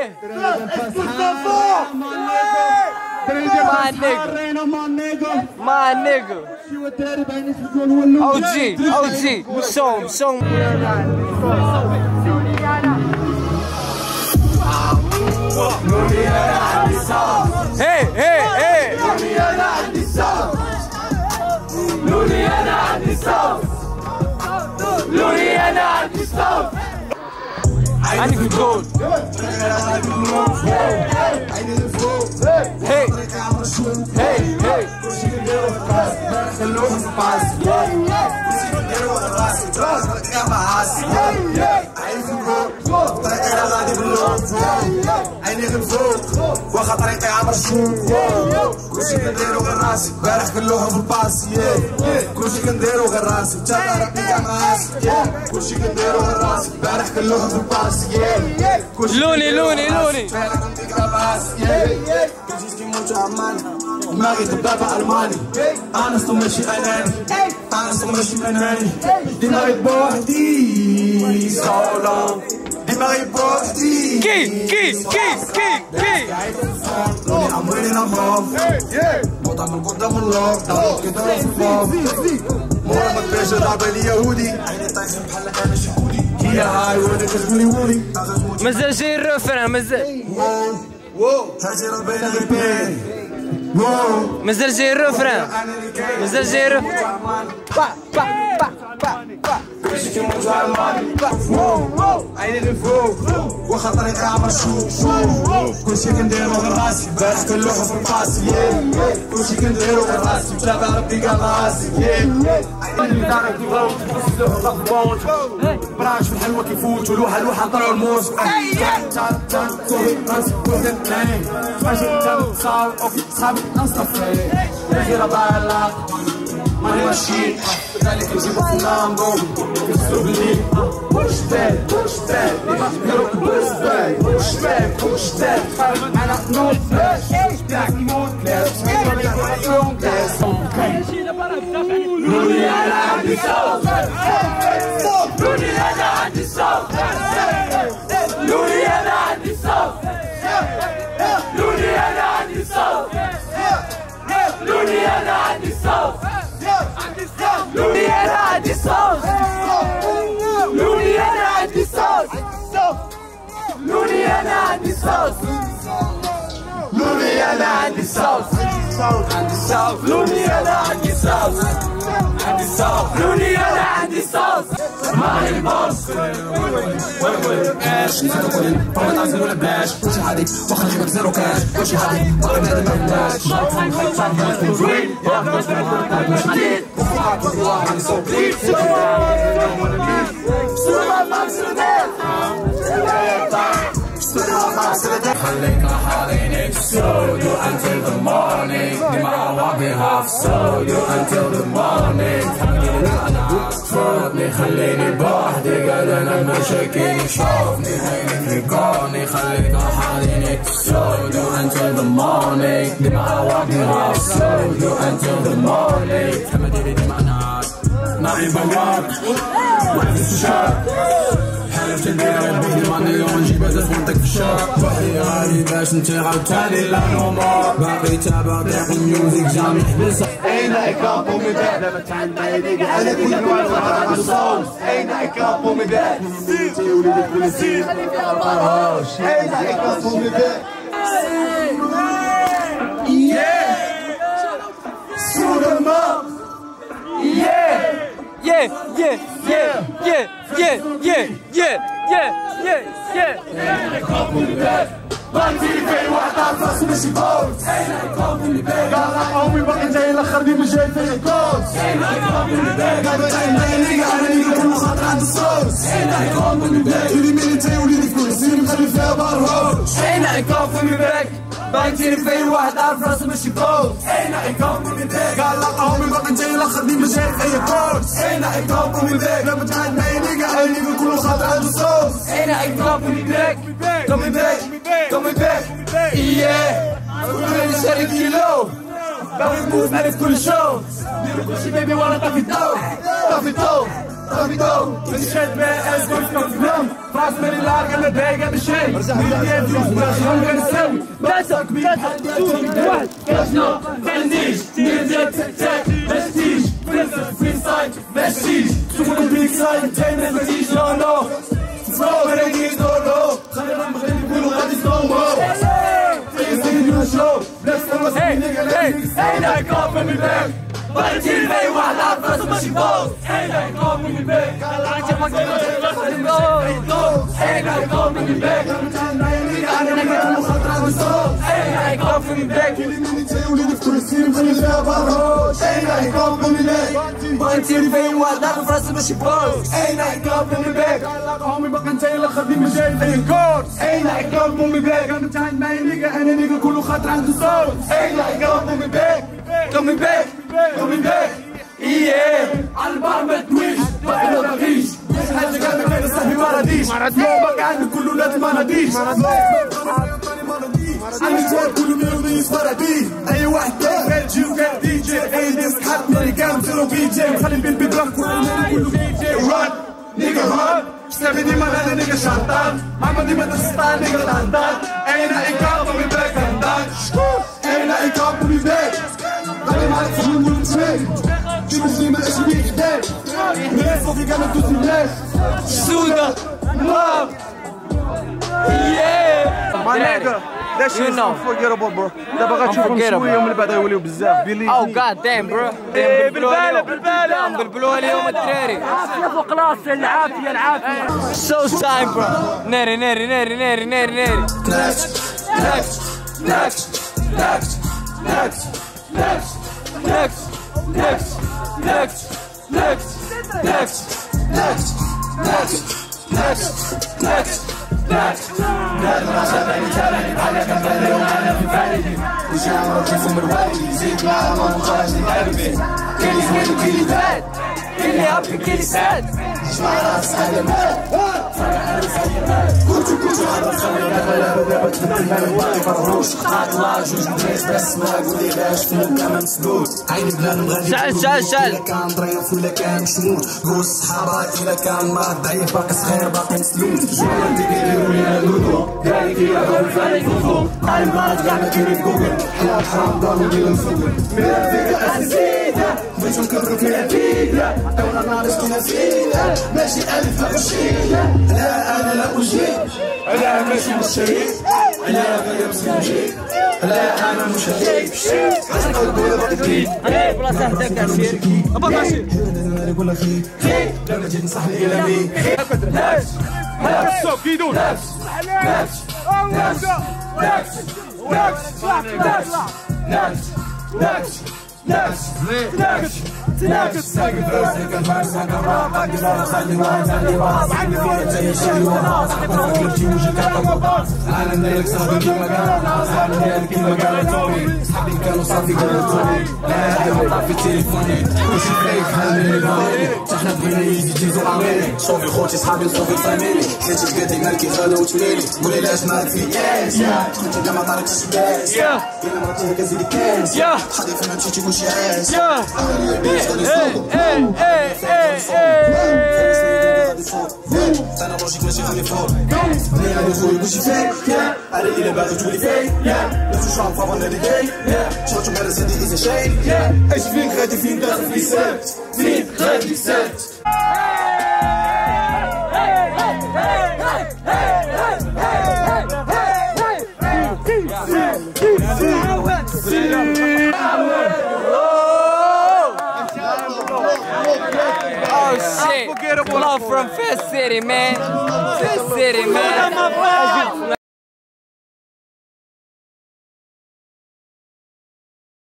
My nigga. OG. Show him. Hey. I need to go. Hey. واخا طريقي عبر الشوم كلشي كنديرو غير راسي بارح كلوها في الباص كلشي كنديرو غير راسي انت ربي كاع معاسي كلشي كنديرو غير راسي بارح كلوها في الباص لوني كلشي موت عماني دماغي دبابة ألماني أنا صو ماشي أناني دماغي بوحدي سولو دماغي بوحدي كي لوني عمري نمرض موضع من قدام اللور دارت كده في الفاض مورا ما تباشا ضربة اليهودي عيني طايحين بحال أنا شهودي هي هاي ولدي تشغلي وولي مازال جاي الرفران مازال هاجي ربينا غير مازال جاي الرفران كلشي كيموت عالماني عيني للفوق واخا طريقي عبر الشوق كلشي كنديرو غير راسي بارح كنلوحو في الباصي كلشي كنديرو غير راسي متابع ربي كاع معاسي عيني دارك كيبغاو يفوتو لقبونت براش في الحلوة كيفوتو لوحة نطلعو الموس صوبي راسي كوزن تاني ماشي انت صار اوكي صحابي نصطفي نجي ربالا ماني ماشي ذلك نجيبو في اللامبو كنسلو بالليل بوش باك بوش باك انا نوت فلاش بلاك موت لاش لوني انا عندي صوت لوني انا عندي صوت لوني انا عندي صوت لوني انا عندي صوت لوني انا عندي صوت لوني انا عندي صوت لوني انا عندي صوت لوني انا عندي صوت لوني انا عندي صوت عندي صوت لوني انا عندي صوت عندي صوت لوني انا عندي صوت ماني البوس وين اش نقول فما تعزل ولا بلاش كلشي هادي واخا نجيبك زيرو كاش كلشي هادي باغي نادم ما بلاش خليك حاضنك so you until the morning دمعة واقفة so you until the morning فوتني خليني بوحدي قاعد انا مشاكلي شوفني هينك ريكوني خليك حاضنك so you until the morning دمعة واقفة so you until the morning تحمدي دمع ناس معي بواق وانا في الشارع حلفت ندير بيدي مليون جيب زاد فونتك في الشارع وحدي غالي باش انت عاوتاني لا نومور باقي تابع بيع الميوزك جامي حبسها أين إكابو من بعد لما تعندي على كل نوع الصوص أين إكابو من بعد سيتي وليدك بالسير خلي فيها البرهوش أين إكابو من بعد سورما بانتي في واحد عالفاس ماشي بوت أين إكابو من بعد قال أمي باقي جاي الآخر دي مش جاي في الكوس أين إكابو من بعد قال تعندي أنا نيجا كل خاطر عند الصوص أين إكابو من بعد تولي ميليتي وليدي في كل سنين مخلي فيها برهوش أين إكابو من بعد بايتيني في واحد عارف راسه ماشي بوت أين إكابو من بعد قال لا أمي باقي جاي الآخر دي مش جاي في الكوس أين إكابو من بعد لما تعندي أنا نيجا كل خاطر عند الصوص أين إكابو من بعد Coming back, yeah. We're ready to set a kilo. باغي نفوز عليك كل شو ديرو كلشي بيبي وانا طافي الضو طافي الضو طافي الضو ماني شاد مع اسكون في كونفلام فراس مالي لارك انا دايق هذا الشيء مليون فلوس بلا شغل كنساوي باسا كبير بحال واحد كاشنا معنديش ندير تاك باش تيجي فري سايد باش تيجي تقولوا بيك سايد انت ما تجيش لا لا فلو راني دورو خلينا نبغي نقولوا غادي نصومو Hey, I come from me back. But it's in me, one out for some machine balls. Hey, I come from me back. Hey, I come from me back. Hey, I come from me back. Hey, I come from me back. But it's in me, one out for some machine balls. Hey, I come from me back. قومي بقى انت يلا خديم الجاي في الكورس. Hey, I come from me back. انا بتاعي معايا نيجا انا نيجا كله خاطر عنده صوت. Hey, I come from me back. Coming back, coming back, yeah. على البحر ما تدويش، باقي ما باغيش. حاجة جامدة كان صاحبي ما راديش. باقي عندي كل ولاد ما راديش. عندي شوية كله ميونيز فراديس. أي واحد كان جي وكان دي جي. أي ناس حد مالي كام زيرو بي جي. خلي البيت بيضرب كله بي جي. ران نيجا ران. شتابي ديما أنا نيجا شطان. ماما ديما تسطان نيجا طندان. أين إيكاب ومي باك طندان. أين إيكاب ومي باك. غادي معاك في نقول تفاك شي مسلمة اش بيك داك الناس صافي كاع ما تدوزلناش السودة نار My nigga, that shit is unforgettable, bro. دابا غتشوفهم شوية ومن بعد غيوليو بزاف. Oh god damn bro. بالبلوها اليوم الدراري. عافية فوق راسي العافية العافية. So time bro. ناري ناري ناري ناري ناري ناري. Next, next, next, next, next, next, next, next, next, next, next, next, next, next, next. نادر شبابي تابعني بحالك نبلي وأنا في فالدي وجامرة كيفهم الوالدي زيد معاهم وخرجني قلبي كيلي زوين وكيلي باد كيلي هابي كيلي ساد جمع راس هذا مات كنتو عبر خلي دابا دابا تبدل مال الواقي فرروش قاعد الله جوج بنيس بس ما قولي باش فيهم كمان مسدود عيني بلادهم غادي شعل كان ضريف ولا كان مشموت قول الصحابة إلا كان مرض ضعيف باقي صغير باقي مسلوط جوال تيديروا لينا اللودو ذلك يابا الفارق فوقو هاي المرض كاع ما كاين في جوجل حلال حرام ضربوا ديال مسوقل من الفكرة أساسية بغيتو نكبرو فيها فيديا دونا ناقص كنا فيها ماشي ألف لا أشياء لا أنا لا أجيب لا ماشي مشتري لا غير مسجي لا أنا مش هجيب عشان قلبي باقي تريد ايه بلاصة هداك عشير أبا ماشي أنا نقول لك خي لما جيت نصح لي كلامي نفس نفس كيدون نفس نفس نفس نفس نفس نفس نفس نفس نفس ساكن فراسي كان فارس كان راب عندي مرة خلي واحد عندي باص عندي فيها زي شي وناس حتى كلتي وجهك على باص العالم دايرك صاحبي كيما قال العالم دايرك كيما قال تومي صحابي كانوا صافي قالوا تومي لا هذا ما في تليفوني كلشي فيك بحال من الفاميلي حنا بغينا يجي جيزو عميلي شوفي خوتي صحابي نشوفي فاميلي حيت لقيتي مالكي غالا وتميلي قولي لاش مالك في كاس كنت انت ما طاركش باس الا مراتي كازيدي كاس حديث ما مشيتي كلشي عاس انا لوجيك ماشي غادي فوق ملي غادي نقول كلشي فيك على الا باغي تولي فيك لا تشوف فابا نادي جاي شوفت غير زادي اذا شاي اش فين غادي فين داخل في سبت فين غادي سبت Oh shit. Love from Fast City man. Fast City man.